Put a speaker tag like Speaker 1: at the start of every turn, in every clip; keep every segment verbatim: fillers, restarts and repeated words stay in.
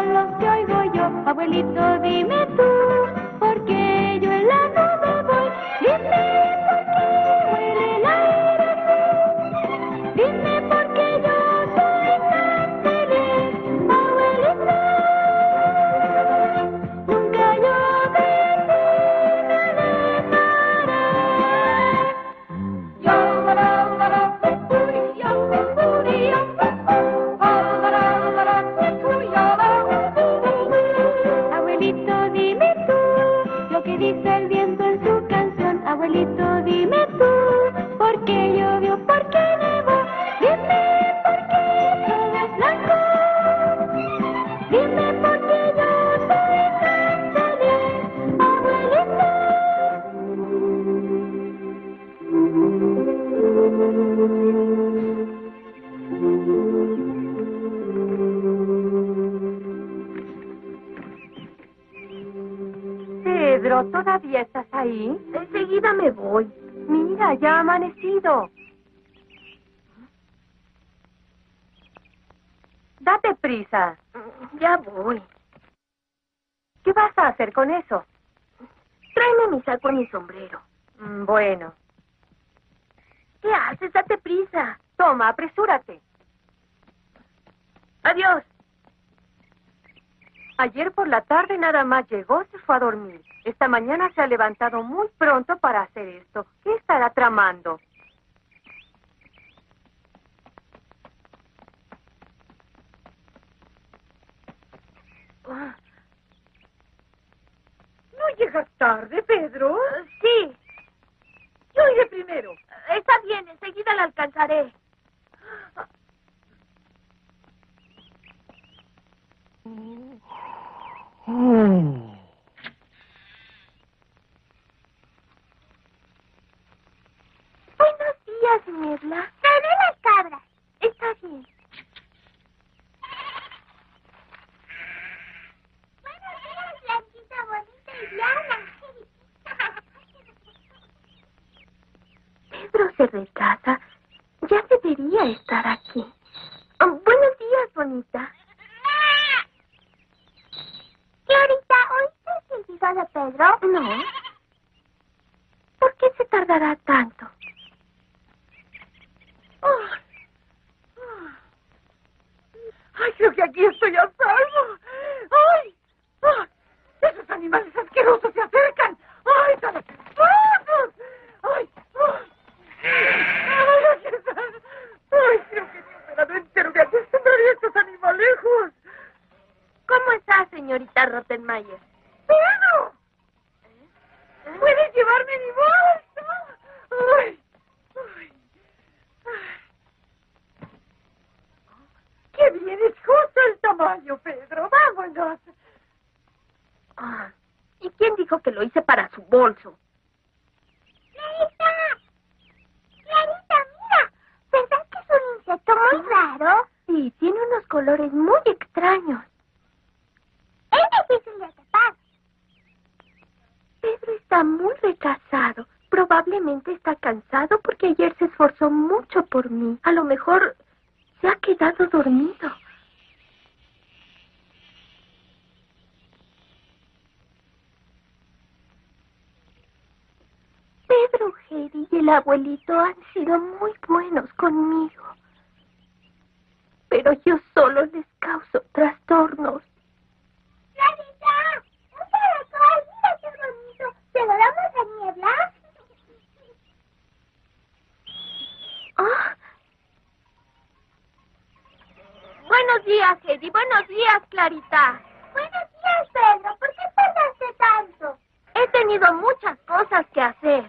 Speaker 1: solo te oigo yo. Abuelito, dime tú, ¿por qué yo en la nube voy? Dime por qué huele el aire así. Dime por qué yo soy tan feliz, abuelito. Nunca yo de ti me dejaré. Yo, la, la, la, puri, yo, puri, yo, abuelito, dime tú lo que dice el viento en su canción. Abuelito, dime tú por qué llovió, por qué nevó. Dime por qué todo es blanco. Dime por qué yo soy tan feliz, abuelito.
Speaker 2: Pedro, ¿todavía estás ahí?
Speaker 3: Enseguida me voy.
Speaker 2: Mira, ya ha amanecido. Date prisa.
Speaker 3: Ya voy.
Speaker 2: ¿Qué vas a hacer con eso?
Speaker 3: Tráeme mi saco y mi sombrero.
Speaker 2: Mm, Bueno,
Speaker 3: ¿Qué haces? Date prisa.
Speaker 2: toma, apresúrate.
Speaker 3: Adiós.
Speaker 2: Ayer por la tarde nada más llegó, se fue a dormir. Esta mañana se ha levantado muy pronto para hacer esto. ¿Qué estará tramando?
Speaker 4: ¿No llegas tarde, Pedro?
Speaker 3: Uh, sí.
Speaker 4: Yo iré primero.
Speaker 3: Está bien, enseguida la alcanzaré. Buenos días, Niebla. Traeré las cabras. Está bien. Buenos días, Blanquita, bonita y Diana. Pedro se retrasa. Ya debería estar aquí. Oh, buenos días, bonita. Señorita, ¿oíste el silbido de Pedro? No. ¿Por qué se tardará tanto?
Speaker 4: Oh. Ay, creo que aquí estoy a salvo. ¡Ay! ¡Ah! ¡Esos animales asquerosos se acercan! ¡Ay, tan asquerosos! ¡Ay! ¡Oh! ¡Ay, aquí están! ¡Ay, creo que ni un verano entero me acostumbraré a estos animalejos!
Speaker 3: ¿Cómo está, señorita Rottenmeier?
Speaker 4: ¡Pedro! ¿Puedes llevarme mi bolsa? ¡Ay! ¡Ay! ¡Ay! ¡Qué bien! Es justo el tamaño, Pedro. ¡Vámonos!
Speaker 3: Ah, ¿y quién dijo que lo hice para su bolso? ¡Clarita! ¡Clarita, mira! ¿Verdad que es un insecto muy raro? Sí, tiene unos colores muy extraños. ¡Es difícil de atrapar! Pedro está muy retrasado. Probablemente está cansado porque ayer se esforzó mucho por mí. A lo mejor se ha quedado dormido. Pedro, Jerry y el abuelito han sido muy buenos conmigo. Pero yo solo les causo trastornos. ¡Clarita! ¡Un caracol! ¡Mira qué bonito! ¿Se lo damos a Niebla? Ah. Buenos días, Hedy. Buenos días, Clarita. Buenos días, Pedro. ¿Por qué tardaste tanto? He tenido muchas cosas que hacer.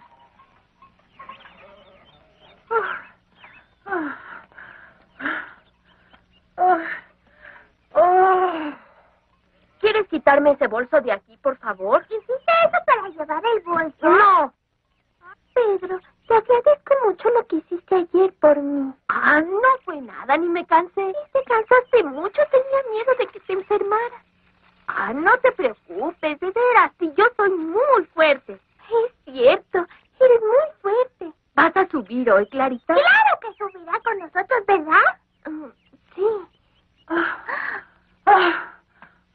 Speaker 4: Ah, ah, ah.
Speaker 3: ¿Quieres quitarme ese bolso de aquí, por favor? ¿Hiciste eso para llevar el bolso? No. Pedro, te agradezco mucho lo que hiciste ayer por mí. Ah, no fue nada, ni me cansé. Sí, te cansaste mucho, tenía miedo de que te enfermaras. Ah, no te preocupes, de veras, si yo soy muy fuerte. Es cierto, eres muy fuerte. ¿Vas a subir hoy, Clarita? Claro que subirá con nosotros, ¿verdad? Uh, sí.
Speaker 4: Ah, ah,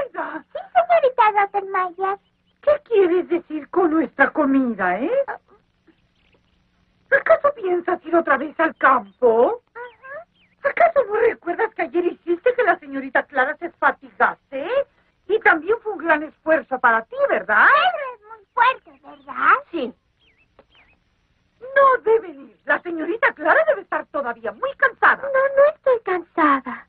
Speaker 4: Aida,
Speaker 3: Sí, señorita Rottenmeier.
Speaker 4: ¿qué quieres decir con nuestra comida, eh? ¿Acaso piensas ir otra vez al campo?
Speaker 3: Ajá.
Speaker 4: ¿Acaso no recuerdas que ayer hiciste que la señorita Clara se fatigase? Y también fue un gran esfuerzo para ti, ¿verdad?
Speaker 3: Pedro es muy fuerte, ¿verdad?
Speaker 2: Sí.
Speaker 4: No deben ir. La señorita Clara debe estar todavía muy cansada.
Speaker 3: No, no estoy cansada.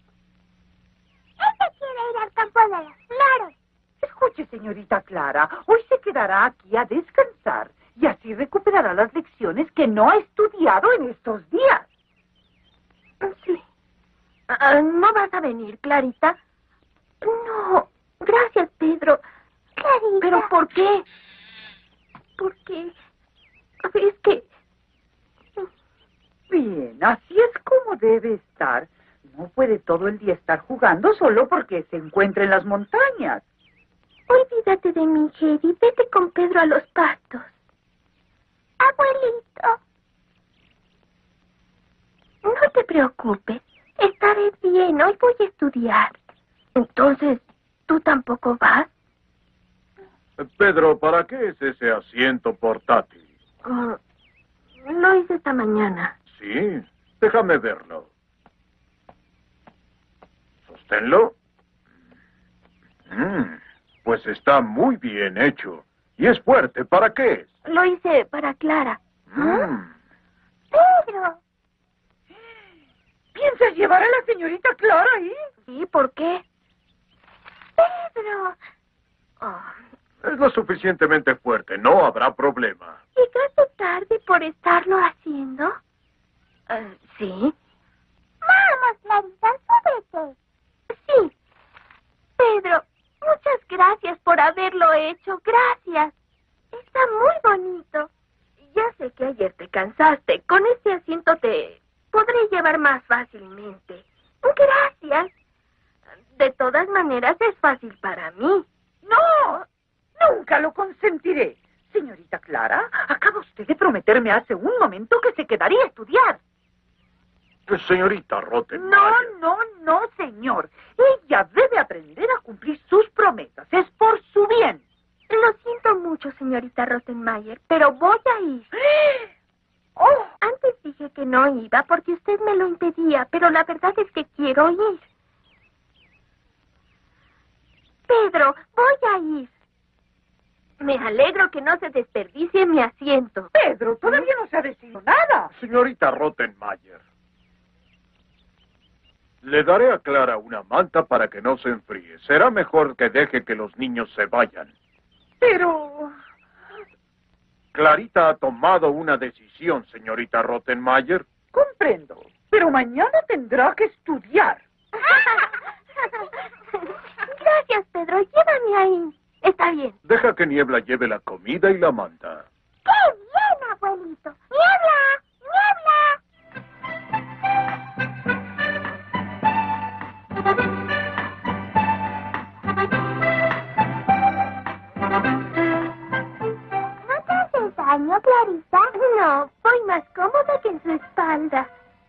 Speaker 3: Ella quiere ir al campo de las flores.
Speaker 4: Escuche, señorita Clara, hoy se quedará aquí a descansar y así recuperará las lecciones que no ha estudiado en estos días.
Speaker 2: Sí. Ah, ¿no vas a venir, Clarita?
Speaker 3: No, gracias, Pedro. Clarita.
Speaker 2: ¿Pero por qué?
Speaker 3: Porque es que...
Speaker 4: Bien, así es como debe estar. No puede todo el día estar jugando solo porque se encuentra en las montañas.
Speaker 3: Olvídate de mí, Heidi. Vete con Pedro a los pastos. Abuelito. No te preocupes. Estaré bien. Hoy voy a estudiar.
Speaker 2: Entonces, ¿tú tampoco vas?
Speaker 5: Pedro, ¿para qué es ese asiento portátil?
Speaker 2: Ah, lo hice esta mañana.
Speaker 5: Sí, déjame verlo. Sosténlo. Mm, pues está muy bien hecho. Y es fuerte, ¿para qué es?
Speaker 2: Lo hice para Clara.
Speaker 5: Mm.
Speaker 3: Pedro.
Speaker 4: ¿Piensas llevar a la señorita Clara ahí?
Speaker 2: ¿Sí? ¿Por qué?
Speaker 3: Pedro.
Speaker 2: Ah,
Speaker 5: Es lo suficientemente fuerte, no habrá problema.
Speaker 3: ¿Llegaste tarde por estarlo haciendo?
Speaker 2: eh, ¿sí?
Speaker 3: Vamos, Clarita, súbete. Sí. Pedro, muchas gracias por haberlo hecho. Gracias. Está muy bonito.
Speaker 2: Ya sé que ayer te cansaste. Con este asiento te podré llevar más fácilmente.
Speaker 3: Gracias.
Speaker 2: De todas maneras, es fácil para mí.
Speaker 4: No, nunca lo consentiré. Señorita Clara, acaba usted de prometerme hace un momento que se quedaría a estudiar.
Speaker 5: Señorita
Speaker 4: No,
Speaker 5: Rottenmeier.
Speaker 4: no, no, señor. Ella debe aprender a cumplir sus promesas. Es por su bien.
Speaker 3: Lo siento mucho, señorita Rottenmeier, pero voy a ir.
Speaker 4: Oh,
Speaker 3: Antes dije que no iba porque usted me lo impedía, pero la verdad es que quiero ir. Pedro, voy a ir.
Speaker 2: Me alegro que no se desperdicie mi asiento.
Speaker 4: Pedro, todavía no se ha decidido nada.
Speaker 5: Señorita Rottenmeier. Le daré a Clara una manta para que no se enfríe. Será mejor que deje que los niños se vayan.
Speaker 4: Pero...
Speaker 5: Clarita ha tomado una decisión, señorita Rottenmeier.
Speaker 4: comprendo. Pero mañana tendrá que estudiar.
Speaker 3: Gracias, Pedro. Llévame ahí.
Speaker 2: Está bien.
Speaker 5: Deja que Niebla lleve la comida y la manta.
Speaker 3: ¡Qué bien, abuelito! ¡Niebla! ¡Niebla! ¿No te haces daño, Clarita?
Speaker 2: No, voy más cómoda que en su espalda.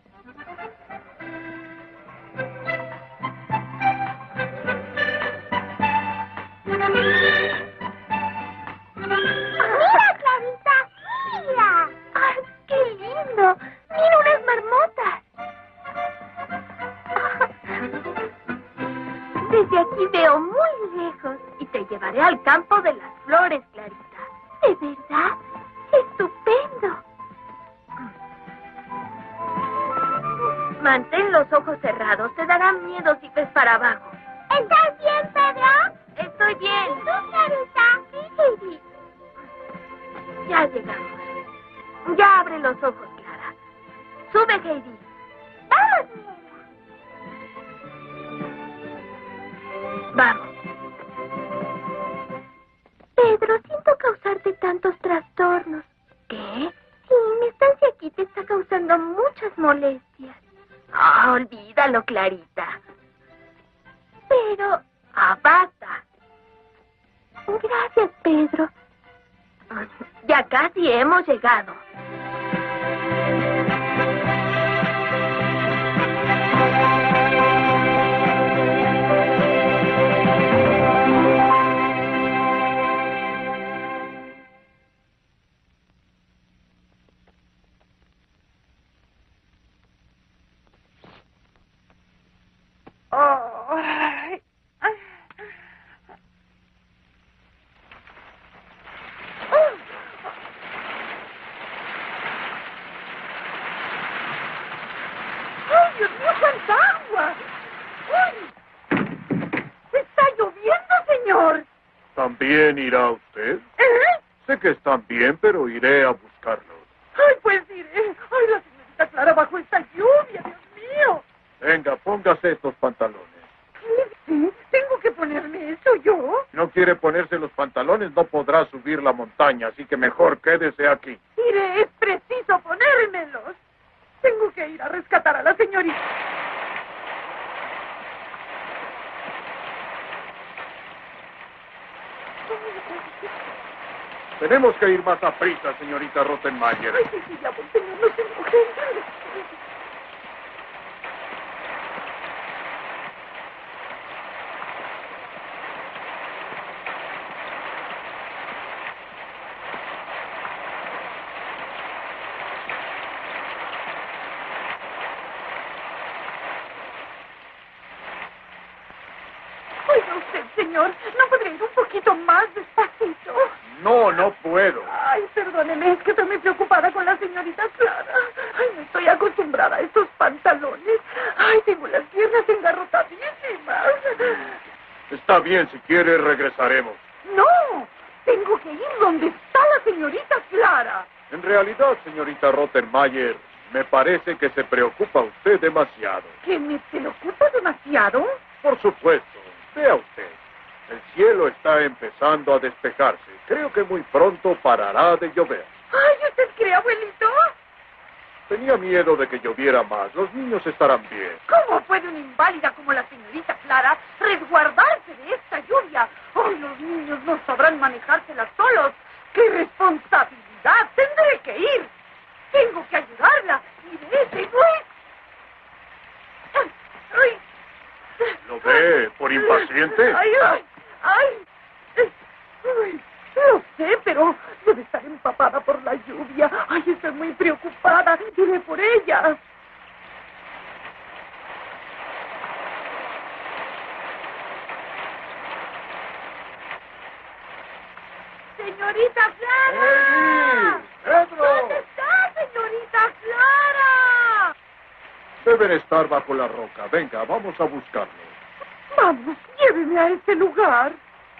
Speaker 3: ¡Mira, Clarita! ¡Mira!
Speaker 2: ¡Ay, qué lindo! ¡Mira unas marmotas! Desde aquí veo muy lejos y te llevaré al campo de las flores, Clarita.
Speaker 3: ¿De verdad? ¡Estupendo!
Speaker 2: Mantén los ojos cerrados, te dará miedo si ves para abajo.
Speaker 3: ¿Estás bien, Pedro?
Speaker 2: Estoy bien.
Speaker 3: ¿Y tú, Clarita? Sí, Heidi.
Speaker 2: Ya llegamos. Ya abre los ojos, Clara. Sube, Heidi.
Speaker 3: ¡Vamos, Niebla!
Speaker 2: Vamos.
Speaker 3: Pedro, siento causarte tantos trastornos.
Speaker 2: ¿Qué?
Speaker 3: Sí, mi estancia aquí te está causando muchas molestias.
Speaker 2: Ah, olvídalo, Clarita.
Speaker 3: Pero...
Speaker 2: Ah, basta.
Speaker 3: Gracias, Pedro.
Speaker 2: Ya casi hemos llegado.
Speaker 5: ¿También irá usted?
Speaker 4: ¿Eh?
Speaker 5: Sé que están bien, pero iré a buscarlos.
Speaker 4: Ay, pues iré. Ay, la señorita Clara bajo esta lluvia, Dios mío.
Speaker 5: Venga, póngase estos pantalones.
Speaker 4: ¿Sí? ¿Tengo que ponerme eso yo?
Speaker 5: Si no quiere ponerse los pantalones, no podrá subir la montaña, así que mejor quédese aquí.
Speaker 4: Iré, es preciso ponérmelos. Tengo que ir a rescatar a la señorita.
Speaker 5: Tenemos que ir más a prisa, señorita Rottenmeier.
Speaker 4: Ay, sí, sí, ya voy, señor, no se enoje. Oiga usted, señor, ¿no podría ir un poquito más despacito?
Speaker 5: No, no puedo.
Speaker 4: Ay, perdóneme, es que estoy muy preocupada con la señorita Clara. Ay, no estoy acostumbrada a estos pantalones. Ay, tengo las piernas engarrotadísimas.
Speaker 5: Está bien, si quiere regresaremos.
Speaker 4: No, tengo que ir donde está la señorita Clara.
Speaker 5: En realidad, señorita Rottenmeier, me parece que se preocupa usted demasiado.
Speaker 4: ¿Que me preocupa demasiado?
Speaker 5: Por supuesto. Vea usted, el cielo está empezando a despejarse. Creo que muy pronto parará de llover.
Speaker 4: Ay, ¿usted cree, abuelito?
Speaker 5: Tenía miedo de que lloviera más. Los niños estarán bien.
Speaker 4: ¿Cómo puede una inválida como la señorita Clara resguardarse de esta lluvia? Ay, los niños no sabrán manejárselas solos. ¡Qué responsabilidad! Tendré que ir. Tengo que ayudarla. Y de ese no es... Ay, ay.
Speaker 5: ¿Lo ve por impaciente?
Speaker 4: Ay, ay, ay. Ay, lo sé, pero debe estar empapada por la lluvia. Ay, estoy muy preocupada. Iré por ella. ¡Señorita Clara!
Speaker 5: ¡Hey, Pedro!
Speaker 4: ¿Dónde está, señorita Clara?
Speaker 5: Deben estar bajo la roca. Venga, vamos a buscarlos.
Speaker 4: Vamos, lléveme a ese lugar.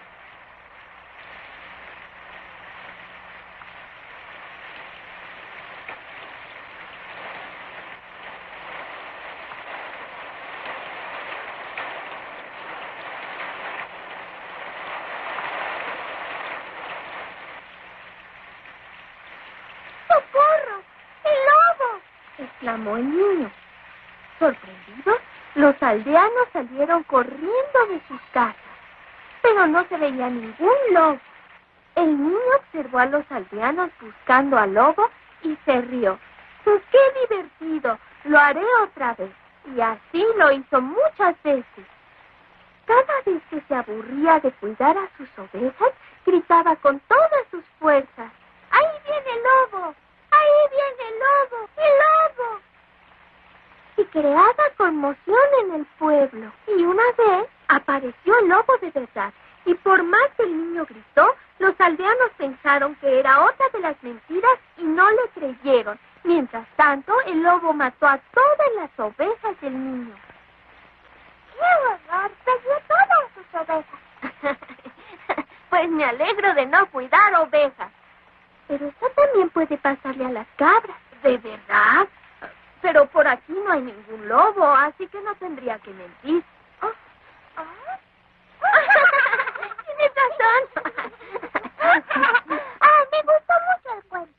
Speaker 3: ¡Socorro! ¡El lobo! Exclamó el niño. Sorprendidos, los aldeanos salieron corriendo de sus casas, pero no se veía ningún lobo. El niño observó a los aldeanos buscando al lobo y se rió. ¡Qué divertido! Lo haré otra vez. Y así lo hizo muchas veces. Cada vez que se aburría de cuidar a sus ovejas, gritaba con todas sus fuerzas: ¡Ahí viene el lobo! ¡Ahí viene el lobo! ¡El lobo! Y creaba conmoción en el pueblo. Y una vez apareció el lobo de verdad. Y por más que el niño gritó, los aldeanos pensaron que era otra de las mentiras y no le creyeron. Mientras tanto, el lobo mató a todas las ovejas del niño. ¡Qué horror! Perdió todas sus ovejas. Pues me alegro de no cuidar ovejas. Pero eso también puede pasarle a las cabras. ¿De verdad? Pero por aquí no hay ningún lobo, así que no tendría que mentir. Oh. Oh. Tienes razón. Ah, me gustó mucho el cuento.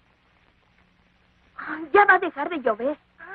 Speaker 3: Ya va a dejar de llover.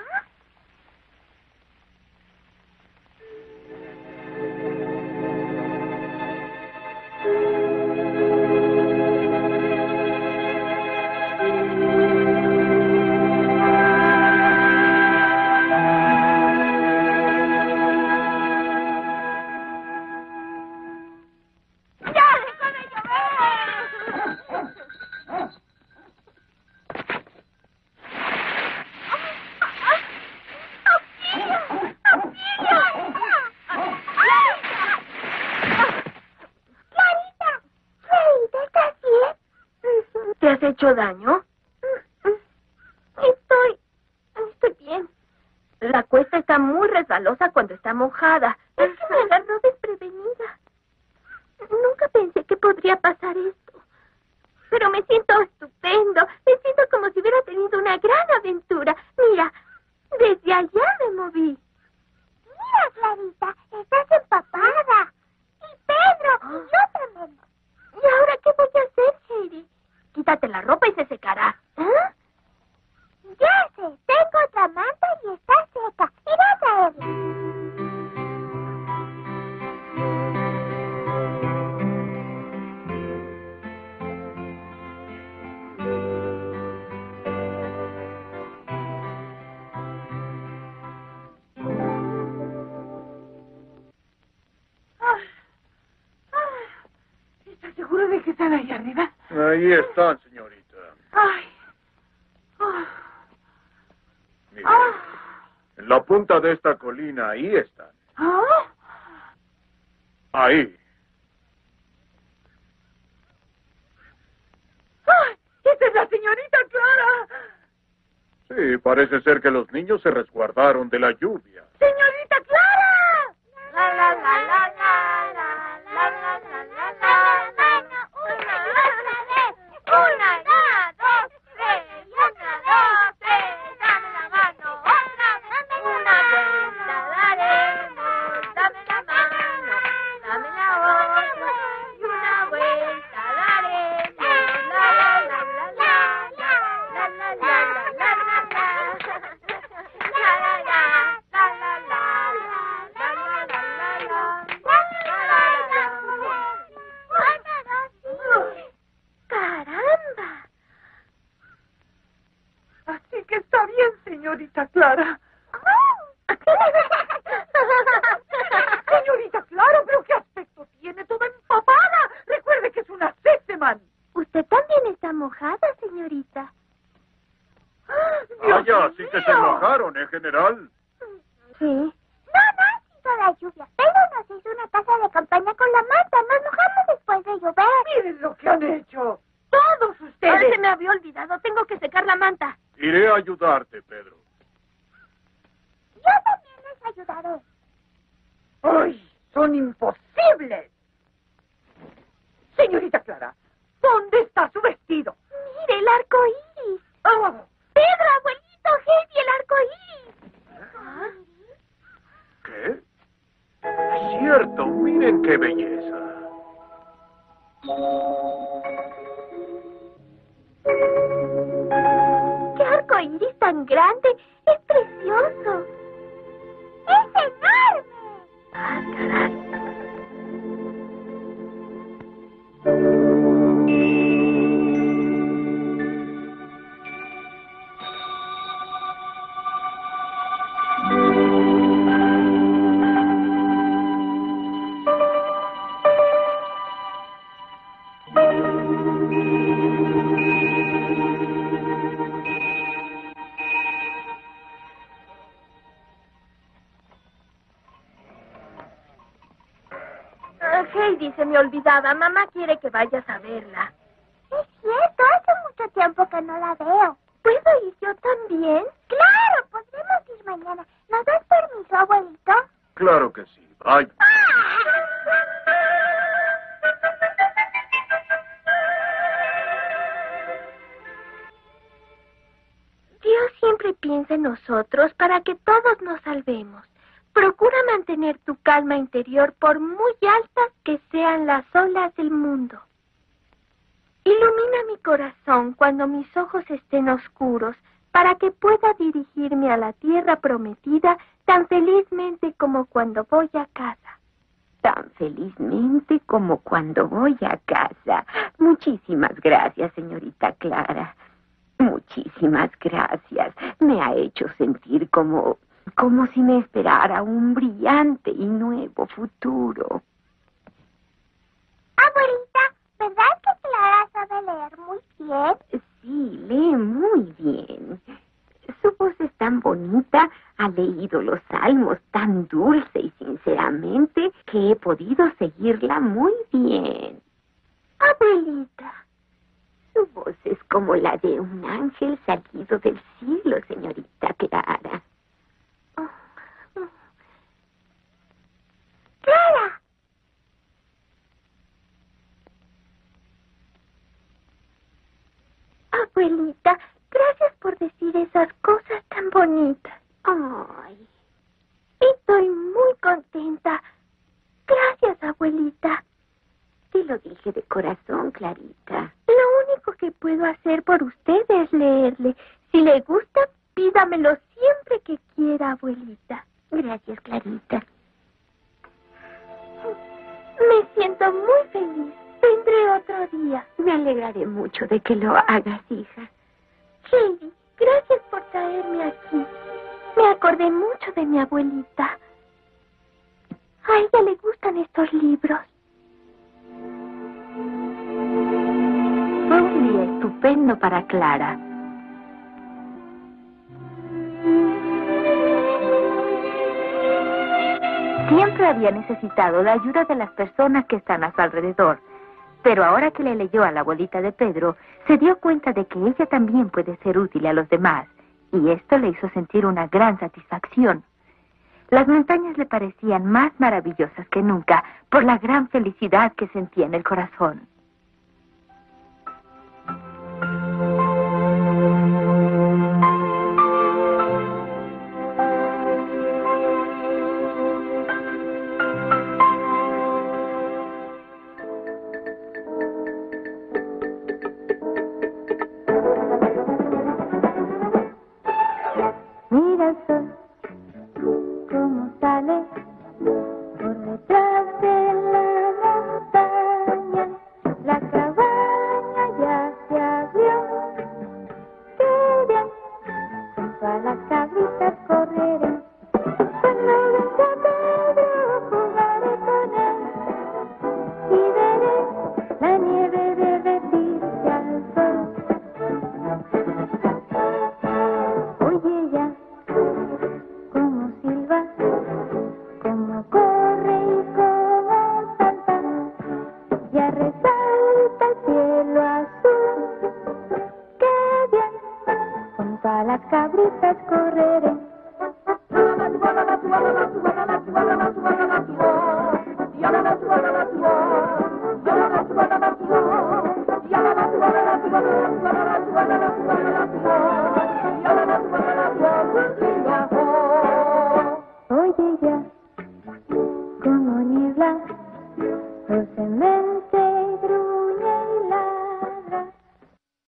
Speaker 3: ¿Te has hecho daño? Estoy... estoy bien. La cuesta está muy resbalosa cuando está mojada. Es que me agarró desprevenida. Nunca pensé que podría pasar esto. Pero me siento estupendo. Me siento como si hubiera tenido una gran aventura. Mira, desde allá me moví.
Speaker 6: Mira, Clarita, estás empapada. Y Pedro, y yo también.
Speaker 3: ¿Y ahora qué voy a hacer, Heidi? Quítate la ropa y se secará.
Speaker 6: ¿Ah? Ya sé, tengo otra manta y está seca. Iré a traerla.
Speaker 4: ¿Estás seguro de que están ahí arriba?
Speaker 5: Ahí están, señorita.
Speaker 4: Ay. Ah.
Speaker 5: Mire, en la punta de esta colina, ahí están.
Speaker 4: ¿Ah?
Speaker 5: Ahí.
Speaker 4: ¡Ay! ¡Esa es la señorita Clara!
Speaker 5: Sí, parece ser que los niños se resguardaron de la lluvia.
Speaker 4: ¡Señorita Clara!
Speaker 3: La, la, la, la, la, la, la, la, la, la, la,
Speaker 6: mano, una y otra vez.
Speaker 3: Una, dos, tres, una, dos, tres, dame la mano, otra vez, una vuelta daremos, dame la mano, dame la otra, y una vuelta daremos, la, la, la, la, la, la, la, la, la, la, la, la, la, la, ¡caramba!
Speaker 4: Así que está bien, señorita Clara. Señorita Clara, pero qué aspecto tiene, toda empapada. Recuerde que es una séseman.
Speaker 3: Usted también está mojada, señorita.
Speaker 4: Dios
Speaker 5: Vaya, sí que se
Speaker 4: mío.
Speaker 5: mojaron, ¿eh, general?
Speaker 3: Sí.
Speaker 6: No, no ha sido la lluvia. Pedro nos hizo una casa de campaña con la manta. Nos mojamos después de llover.
Speaker 4: Miren lo que han hecho. Todos
Speaker 3: Ay,
Speaker 4: ustedes.
Speaker 3: se me había olvidado. Tengo que secar la manta.
Speaker 5: Iré a ayudarte, Pedro.
Speaker 6: Yo también les ayudaré.
Speaker 4: ¡Ay! Son imposibles. Señorita Clara, ¿dónde está su vestido?
Speaker 3: Mire, el arco iris.
Speaker 4: Oh,
Speaker 3: Pedro, abuelito, Heidi, el arco iris.
Speaker 5: ¿Qué? Es cierto, miren qué belleza.
Speaker 3: ¡Qué arco iris tan grande! ¡Es precioso!
Speaker 6: ¡Es enorme!
Speaker 3: ¡Ah, caray! Ah, Heidi, se me olvidaba. Mamá quiere que vayas a verla.
Speaker 6: Es cierto, hace mucho tiempo que no la veo.
Speaker 3: ¿Puedo ir yo también?
Speaker 6: Claro, podremos ir mañana. ¿Nos das permiso, abuelito?
Speaker 5: Claro que sí, vaya.
Speaker 3: Dios siempre piensa en nosotros para que todos nos salvemos. Procura mantener tu calma interior por muy altas que sean las olas del mundo. Ilumina mi corazón cuando mis ojos estén oscuros para que pueda dirigirme a la tierra prometida tan felizmente como cuando voy a casa.
Speaker 7: Tan felizmente como cuando voy a casa. Muchísimas gracias, señorita Clara. Muchísimas gracias. Me ha hecho sentir como, como si me esperara un brillante y nuevo futuro.
Speaker 6: Abuelita, ¿verdad que Clara sabe leer muy bien?
Speaker 7: Sí, lee muy bien. Su voz es tan bonita, ha leído los salmos tan dulce y sinceramente que he podido seguirla muy bien.
Speaker 3: Abuelita.
Speaker 7: Su voz es como la de un ángel salido del cielo, señorita Clara.
Speaker 6: Clara.
Speaker 3: abuelita. Gracias por decir esas cosas tan bonitas.
Speaker 7: Ay.
Speaker 3: Estoy muy contenta. Gracias, abuelita.
Speaker 7: Te lo dije de corazón, Clarita.
Speaker 3: Lo único que puedo hacer por usted es leerle. Si le gusta, pídamelo siempre que quiera, abuelita.
Speaker 7: Gracias, Clarita.
Speaker 3: Me siento muy feliz. Vendré otro día.
Speaker 7: Me alegraré mucho de que lo hagas, hija.
Speaker 3: Heidi, gracias por traerme aquí. Me acordé mucho de mi abuelita. A ella le gustan estos libros.
Speaker 7: Fue un día estupendo para Clara. Siempre había necesitado la ayuda de las personas que están a su alrededor. Pero ahora que le leyó a la abuelita de Pedro, se dio cuenta de que ella también puede ser útil a los demás. Y esto le hizo sentir una gran satisfacción. Las montañas le parecían más maravillosas que nunca por la gran felicidad que sentía en el corazón.
Speaker 1: Mira el sol, cómo sale por detrás de la montaña. La cabaña ya se abrió. ¡Qué bien! Junto a las cabritas correré. Cuando venga Pedro jugaré con él. Y veré la nieve derretirse al sol. Oye ya, cómo silba, cómo corre y cómo salta, ya resalta el cielo azul. ¡Qué bien! Junto a las cabritas correré. Oye ya, como niebla, dulcemente